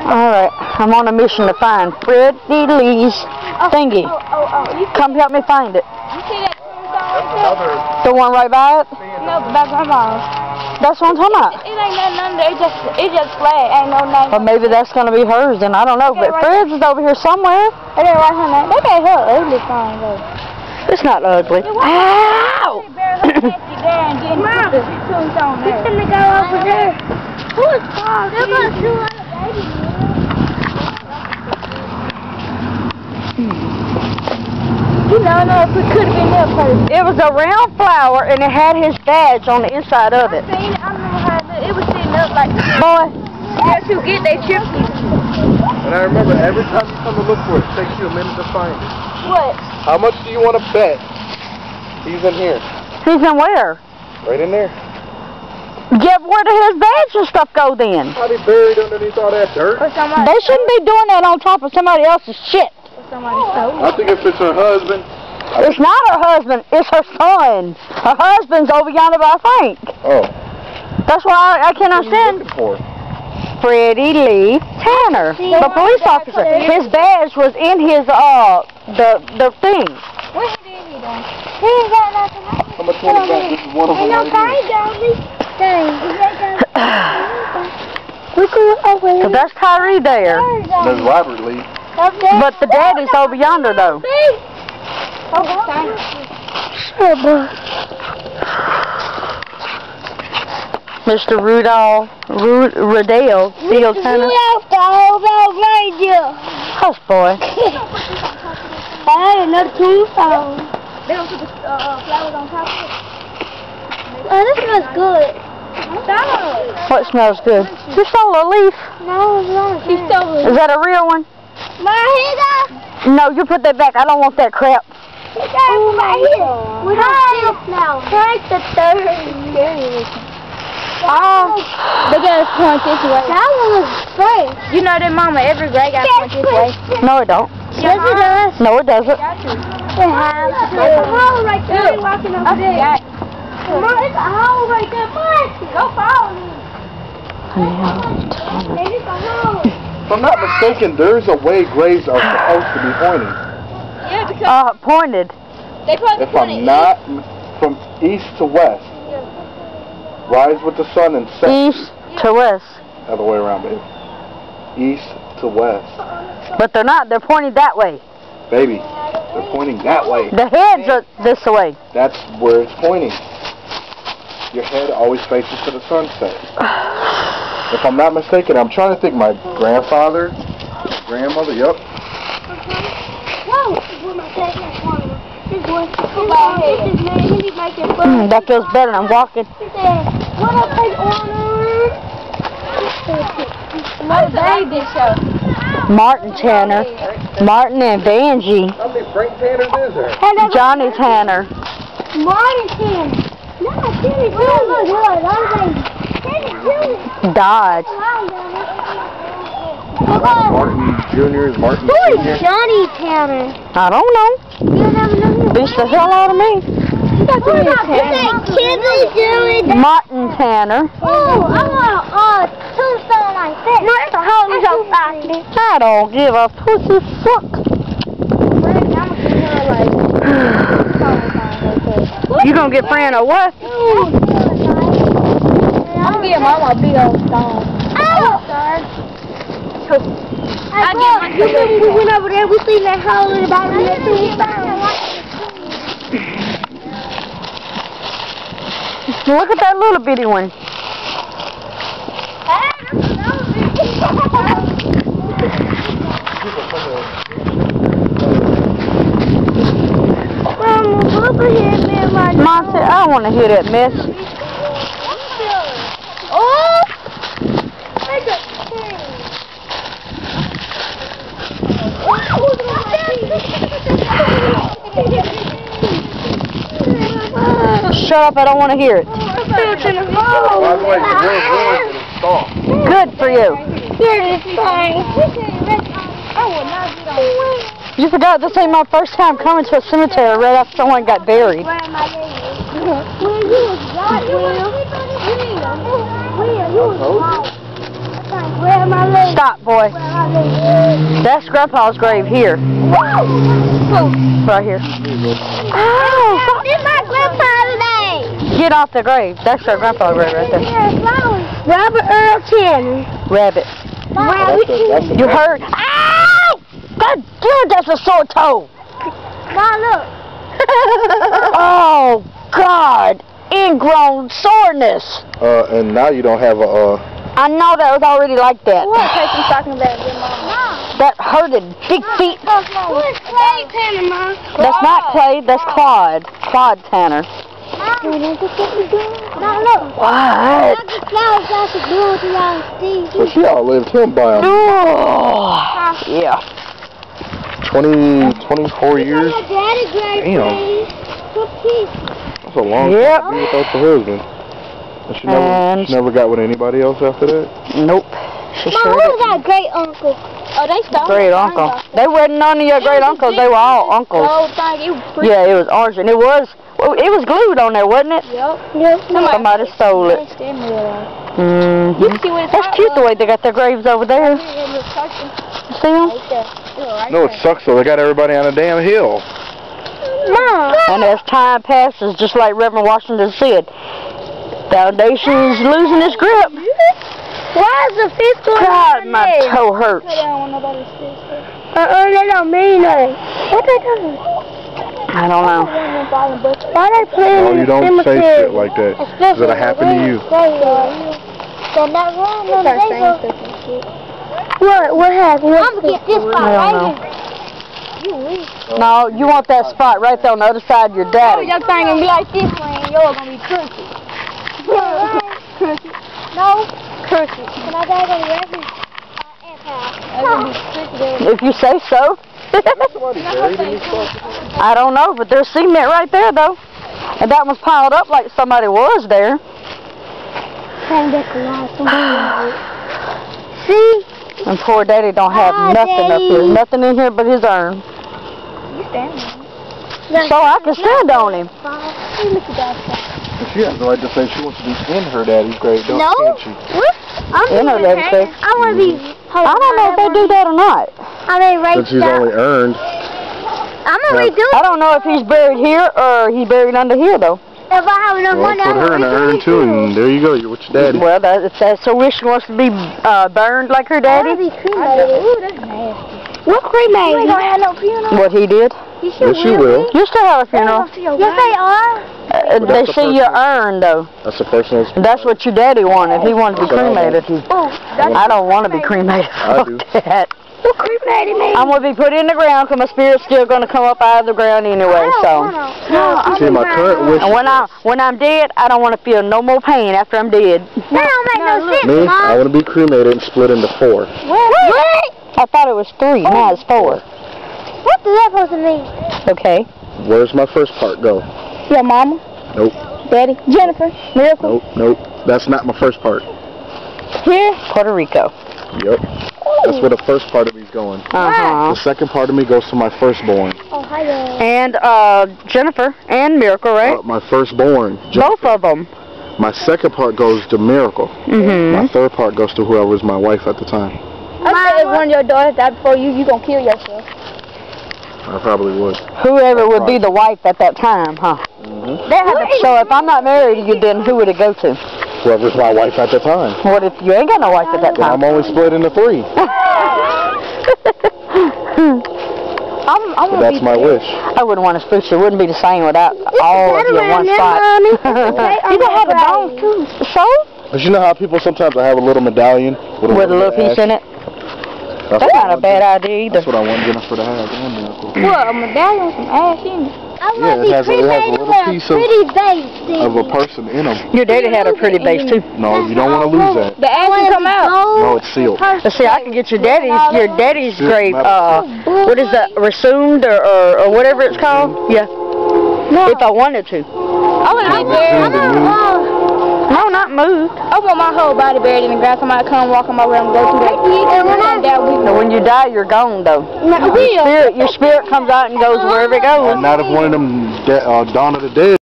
Alright, I'm on a mission to find Freddie Lee's thingy. Come help me find it. You see that tombstone? The one right by it? No, by Grandma's. That's what I'm talking about. It ain't nothing under there. It just flat. Ain't no name. Or maybe that's going to be hers, then I don't know. But Fred's is over here somewhere. It ain't right her name. They made her ugly fine though. It's not ugly. Ow! Mom, we're gonna go over there. Who is Paul? They're going to do You know, if it could have been that person. It was a round flower, and it had his badge on the inside of it. I seen it. I remember how it was sitting up like this. Boy. Yes, you get they chips. And I remember every time you come to look for it, it takes you a minute to find it. What? How much do you want to bet he's in here? He's in where? Right in there. Yeah, where did his badge and stuff go then? Probably buried underneath all that dirt. They shouldn't be doing that on top of somebody else's shit. I think if it's her husband. It's not her husband, it's her son. Her husband's over yonder, but I think. Oh. That's why I can't understand. What are you looking for? Freddie Lee Tanner, the police officer. His badge was in his the thing. What did he do? He ain't got nothing. How much money got? This is one of them right So that's Tyree there. There's Robert Lee. But the daddy's over yonder though. Sure, boy. Mr. Rudell Field Tanner. Hush, boy. I had another tombstone. They don't put the flowers on top of it. Oh, this smells good. Stop. What smells good? You stole a leaf. No, it's not. You stole it. Is that a real one? No, you put that back. I don't want that crap. Oh, right here. We don't see now. Right the third. Oh, they got us point this way. That one was straight. You know that mama every grade got point this way. No, it don't. Yes, it does. No, it doesn't. It has. There's a hole right there. You're walking over there. Mom, it's a hole right there. Go follow me. There's a hole. If I'm not mistaken, there's a way graves are supposed to be pointing. Yeah, because pointed. They probably if I'm not from east to west. Rise with the sun and set. East to west. Other way around, baby. East to west. But they're not. They're pointing that way. Baby, they're pointing that way. The heads are this way. That's where it's pointing. Your head always faces to the sunset. If I'm not mistaken, I'm trying to think my grandfather, grandmother, yep. That feels better. I'm walking. What up, big honor? What baby show? Martin Tanner. Martin and Vanjie. How many Frank Tanners is there? Johnny Tanner. Martin Tanner. No, Timmy Tanner. Died. Martin Jr. is Martin Who is Sr. Johnny Tanner? I don't know. You never know. Beats the hell out of me. Martin Tanner. Oh, I want a tombstone like that. No, it's a hole in your pocket. I don't give a pussy fuck. You gonna get Fran a what? I'm gonna get Mama a big old stone. Oh! We went over there, we seen that hole in the bottom of that tombstone. Look at that little bitty one. Mom said, I don't want to hear that mess. Oh! Shut up, I don't want to hear it. By the way, the real good is soft. Good for you. You forgot this ain't my first time coming to a cemetery right after someone got buried. Stop, boy. That's Grandpa's grave here. Right here. Oh! This is my grandfather's name. Get off the grave. That's our Grandpa's grave right there. Robert Earl Tanner. Rabbit. That's You heard? Ow! God damn, that's a sore toe. Mom, look. Oh, God. Ingrown soreness. And now you don't have a, I know that was already like that. What person's talking about your mom? That hurted. Big feet. Who is Clay Tanner, Mom? That's not Clay, that's Claude. Claude Tanner. Mom, look. What? so she outlived him by Oh, yeah. 24 years. Damn. That's a long Yep. time to be without the husband. And she never got with anybody else after that? Nope. She Mom, sure who was didn't. that great uncle? Oh, they stole Great uncle. They weren't none of your great uncles. They were all uncles. Yeah, it was orange, and it was glued on there, wasn't it? Yep. Somebody stole it. Mm-hmm. That's cute the way they got their graves over there. See them? No, it sucks though. They got everybody on a damn hill. Mom. And as time passes, just like Reverend Washington said, foundation's losing its grip. Why is the fish going God, on my there? toe hurts. They don't mean nothing. What they doing? I don't know. Why they playing No, in you the don't say cemetery? shit like that. Because it'll happen to you. They're not wrong. What happened? I'm gonna get this spot I don't know. No, you want that spot right there on the other side of your daddy. Your thing gonna be like this one, and yours gonna be crooked. No, crooked. Can I go to the reference? If you say so. I don't know, but there's cement right there though. And that one's piled up like somebody was there. See? And poor daddy don't have nothing up here. Nothing in here but his urn. You stand on it. So I can stand on him. She has the right to say she wants to be in her daddy's grave, can't she? In her daddy's grave. I want to be. I don't know if they do that or not. I mean, right Since he's only earned. I'm gonna redo it. I don't know if he's buried here or he's buried under here though. If I have enough Well, money, put her in the urn too, and there you go. You're with your daddy. Well, if that's her wish, she wants to be burned like her I daddy. want to be cremated. Ooh, that's nasty. What cremated? You ain't gonna have no funeral. What he did. Yes, you will. You still have a funeral. Yes, they are. They see your urn though. That's the person that's... That's what your daddy wanted. He wanted to be cremated. Oh, I don't want to be cremated. I do. Fuck that. what cremated me? I'm going to be put in the ground because my spirit's still going to come up out of the ground anyway. So, See, my current wish... and when I'm dead, I don't want to feel no more pain after I'm dead. That don't make no sense, Me, Mom. I want to be cremated and split into 4. What? I thought it was 3. Now it's 4. What does that supposed to mean? Okay. Where's my first part go? Your mama? Nope. Daddy? Jennifer? Miracle? Nope. That's not my first part. Here? Puerto Rico. Yep. That's where the first part of me's going. Uh-huh. The second part of me goes to my firstborn. Oh, hi there. And Jennifer and Miracle, right? My firstborn. Both of them. My second part goes to Miracle. My third part goes to whoever was my wife at the time. I said if one of your daughters died before you, you gonna kill yourself. I probably would. Whoever would be the wife at that time, huh? So if I'm not married to you, then who would it go to? Whoever's my wife at the time. What if you ain't got no wife at that Then time? I'm only split into 3. So that's my wish. I wouldn't want to split you. It wouldn't be the same without all of you in one spot. You don't have a dog too. So? But you know how people sometimes have a little medallion With a little piece in it? That's not a bad idea either. That's what I want Jennifer to have. What, a medallion with some ass in it? Yeah, it has a little piece of a person in them. Your daddy had a pretty base too. No, you don't want to lose that. The ass will come out. No, it's sealed. Let's see, I can get your daddy's grave, what is that, resumed or whatever it's called? Yeah. If I wanted to. I want to be buried. No, not moved. I want my whole body buried in the ground. Somebody come walk on my way and go through that. So when you die, you're gone though. Your spirit comes out and goes wherever it goes. And not if one of them Dawn of the Dead